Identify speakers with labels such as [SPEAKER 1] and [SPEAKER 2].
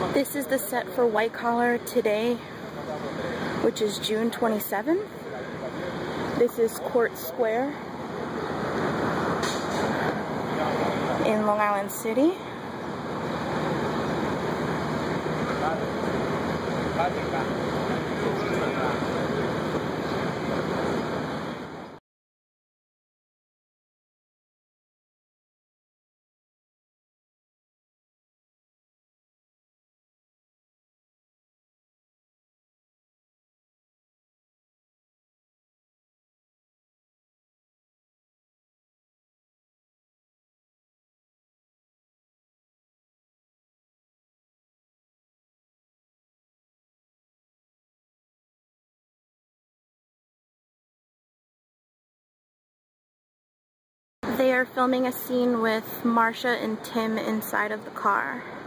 [SPEAKER 1] This is the set for White Collar today, which is June 27th. This is Court Square in Long Island City. They are filming a scene with Marsha and Tim inside of the car.